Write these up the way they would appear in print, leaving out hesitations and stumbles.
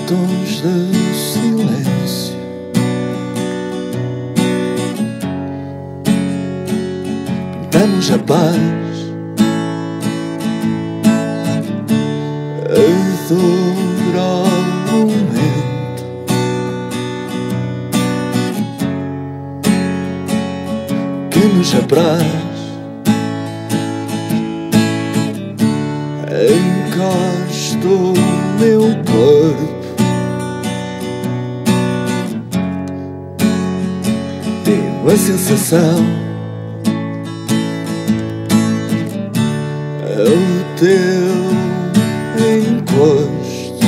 tons de silêncio, pintamos a paz, a dor ao momento, que nos apraz. Encosto o meu corpo, tenho a sensação, é o teu encosto,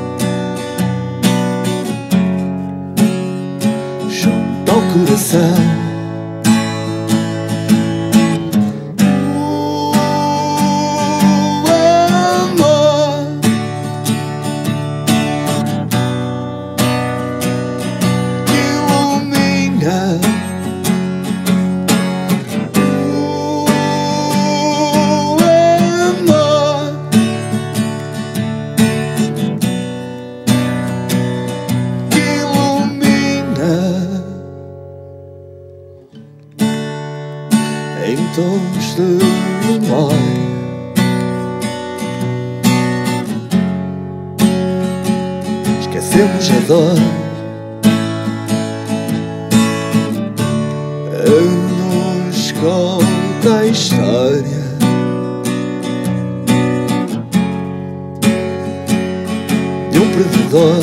junto ao coração. Em tons de memória, esquecemos a dor, nos conta a história de um perdedor.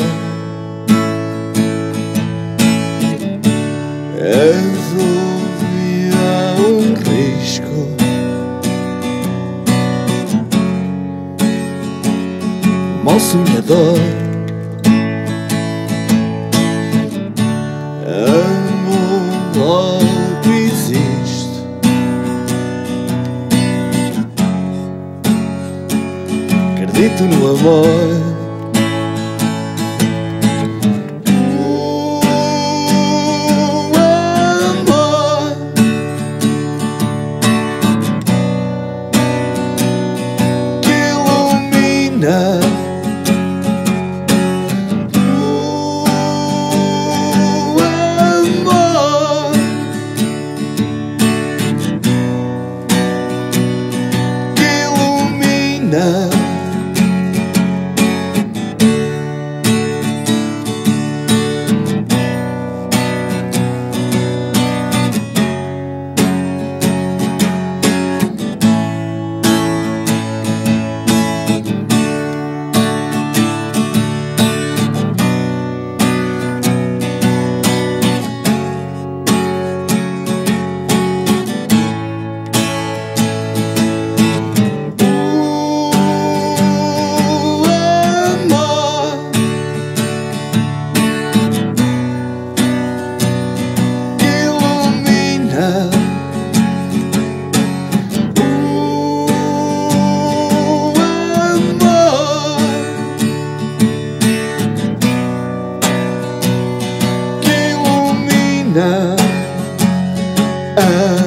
Mal sonhador, amo, logo existo, acredito no amor. Now